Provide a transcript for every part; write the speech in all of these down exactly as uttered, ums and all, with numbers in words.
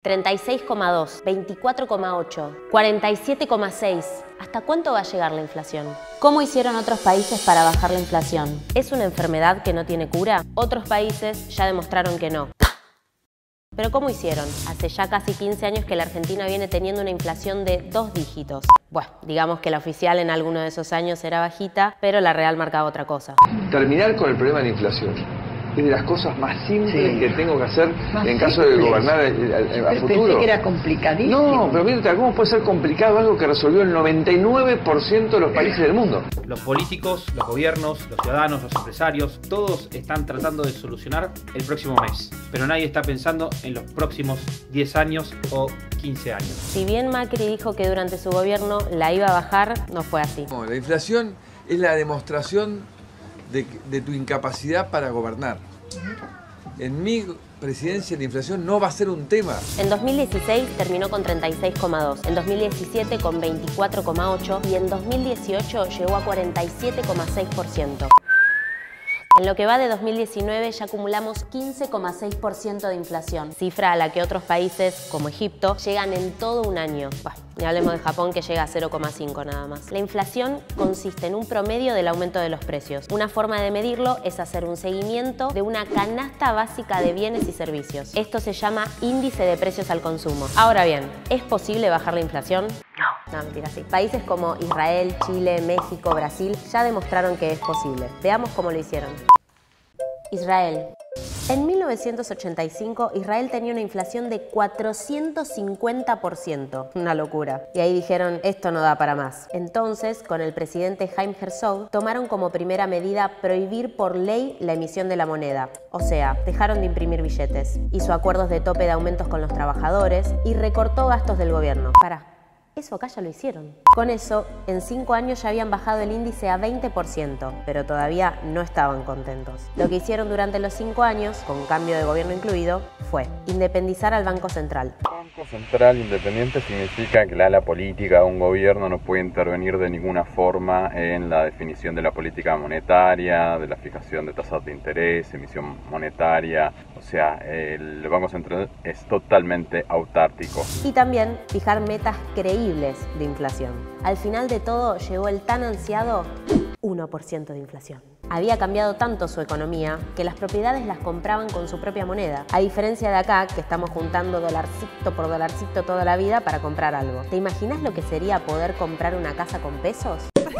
treinta y seis coma dos, veinticuatro coma ocho, cuarenta y siete coma seis. ¿Hasta cuánto va a llegar la inflación? ¿Cómo hicieron otros países para bajar la inflación? ¿Es una enfermedad que no tiene cura? Otros países ya demostraron que no. ¿Pero cómo hicieron? Hace ya casi quince años que la Argentina viene teniendo una inflación de dos dígitos. Bueno, digamos que la oficial en alguno de esos años era bajita, pero la real marcaba otra cosa. Terminar con el problema de la inflación es de las cosas más simples sí. que tengo que hacer más en caso simples. de gobernar a, a, a futuro. Pensé que era complicadísimo. No, pero mira, ¿cómo puede ser complicado algo que resolvió el noventa y nueve por ciento de los países del mundo? Los políticos, los gobiernos, los ciudadanos, los empresarios, todos están tratando de solucionar el próximo mes. Pero nadie está pensando en los próximos diez años o quince años. Si bien Macri dijo que durante su gobierno la iba a bajar, no fue así. No, la inflación es la demostración de, de tu incapacidad para gobernar. En mi presidencia la inflación no va a ser un tema. En dos mil dieciséis terminó con treinta y seis coma dos, en dos mil diecisiete con veinticuatro coma ocho y en dos mil dieciocho llegó a cuarenta y siete coma seis por ciento. En lo que va de dos mil diecinueve ya acumulamos quince coma seis por ciento de inflación, cifra a la que otros países, como Egipto, llegan en todo un año. Bueno, ni hablemos de Japón, que llega a cero coma cinco nada más. La inflación consiste en un promedio del aumento de los precios. Una forma de medirlo es hacer un seguimiento de una canasta básica de bienes y servicios. Esto se llama índice de precios al consumo. Ahora bien, ¿es posible bajar la inflación? No. No, mentira, sí. Países como Israel, Chile, México, Brasil ya demostraron que es posible. Veamos cómo lo hicieron. Israel. En mil novecientos ochenta y cinco, Israel tenía una inflación de cuatrocientos cincuenta por ciento. Una locura. Y ahí dijeron, esto no da para más. Entonces, con el presidente Haim Herzog, tomaron como primera medida prohibir por ley la emisión de la moneda. O sea, dejaron de imprimir billetes. Hizo acuerdos de tope de aumentos con los trabajadores y recortó gastos del gobierno. Pará. Eso acá ya lo hicieron. Con eso, en cinco años ya habían bajado el índice a veinte por ciento, pero todavía no estaban contentos. Lo que hicieron durante los cinco años, con cambio de gobierno incluido, fue independizar al Banco Central. Banco Central independiente significa que la ala política de un gobierno no puede intervenir de ninguna forma en la definición de la política monetaria, de la fijación de tasas de interés, emisión monetaria. O sea, el Banco Central es totalmente autárquico. Y también fijar metas creíbles de inflación. Al final de todo llegó el tan ansiado uno por ciento de inflación. Había cambiado tanto su economía que las propiedades las compraban con su propia moneda. A diferencia de acá, que estamos juntando dolarcito por dolarcito toda la vida para comprar algo. ¿Te imaginas lo que sería poder comprar una casa con pesos?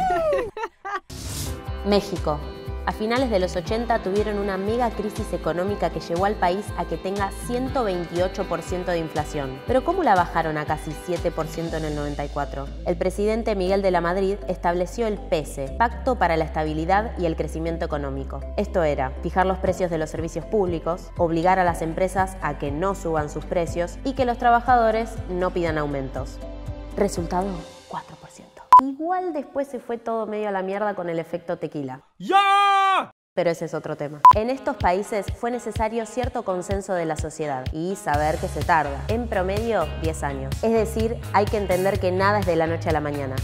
México. A finales de los ochenta tuvieron una mega crisis económica que llevó al país a que tenga ciento veintiocho por ciento de inflación. Pero ¿cómo la bajaron a casi siete por ciento en el noventa y cuatro? El presidente Miguel de la Madrid estableció el PESE, Pacto para la Estabilidad y el Crecimiento Económico. Esto era fijar los precios de los servicios públicos, obligar a las empresas a que no suban sus precios y que los trabajadores no pidan aumentos. Resultado, cuatro por ciento. Igual después se fue todo medio a la mierda con el efecto tequila. ¡Ya! Pero ese es otro tema. En estos países fue necesario cierto consenso de la sociedad y saber que se tarda. En promedio, diez años. Es decir, hay que entender que nada es de la noche a la mañana.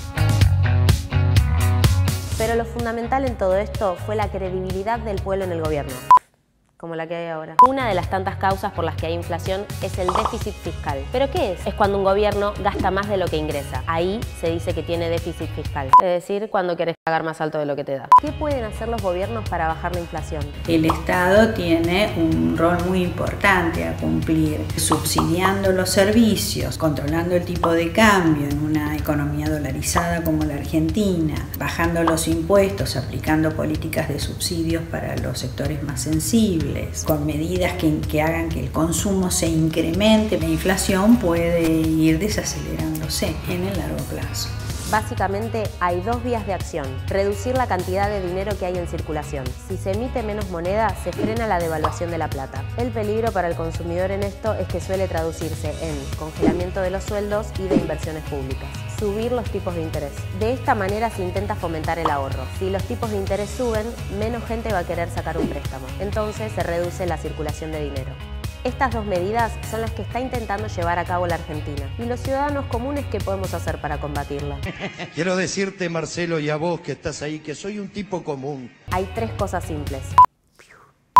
Pero lo fundamental en todo esto fue la credibilidad del pueblo en el gobierno. Como la que hay ahora. Una de las tantas causas por las que hay inflación es el déficit fiscal. ¿Pero qué es? Es cuando un gobierno gasta más de lo que ingresa. Ahí se dice que tiene déficit fiscal. Es decir, cuando querés pagar más alto de lo que te da. ¿Qué pueden hacer los gobiernos para bajar la inflación? El Estado tiene un rol muy importante a cumplir, subsidiando los servicios, controlando el tipo de cambio en una economía dolarizada como la Argentina, bajando los impuestos, aplicando políticas de subsidios para los sectores más sensibles, con medidas que, que hagan que el consumo se incremente. La inflación puede ir desacelerándose en el largo plazo. Básicamente hay dos vías de acción. Reducir la cantidad de dinero que hay en circulación. Si se emite menos moneda, se frena la devaluación de la plata. El peligro para el consumidor en esto es que suele traducirse en congelamiento de los sueldos y de inversiones públicas. Subir los tipos de interés. De esta manera se intenta fomentar el ahorro. Si los tipos de interés suben, menos gente va a querer sacar un préstamo. Entonces se reduce la circulación de dinero. Estas dos medidas son las que está intentando llevar a cabo la Argentina. ¿Y los ciudadanos comunes qué podemos hacer para combatirla? Quiero decirte, Marcelo, y a vos que estás ahí, que soy un tipo común. Hay tres cosas simples.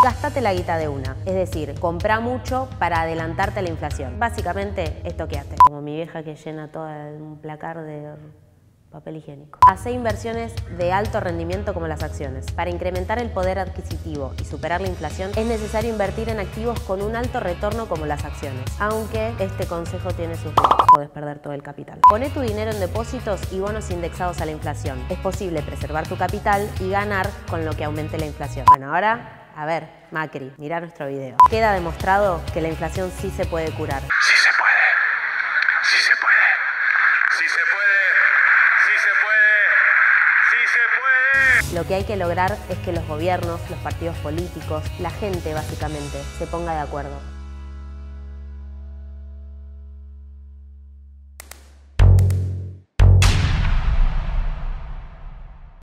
Gastate la guita de una. Es decir, comprá mucho para adelantarte a la inflación. Básicamente, estoqueate. Como mi vieja que llena todo un placar de papel higiénico. Hacé inversiones de alto rendimiento como las acciones. Para incrementar el poder adquisitivo y superar la inflación, es necesario invertir en activos con un alto retorno como las acciones. Aunque este consejo tiene sus riesgos. Podés perder todo el capital. Poné tu dinero en depósitos y bonos indexados a la inflación. Es posible preservar tu capital y ganar con lo que aumente la inflación. Bueno, ahora, a ver, Macri, mirá nuestro video. Queda demostrado que la inflación sí se puede curar. Sí se puede. Sí se puede. Sí se puede. Sí se puede. Sí se puede. Lo que hay que lograr es que los gobiernos, los partidos políticos, la gente básicamente, se ponga de acuerdo.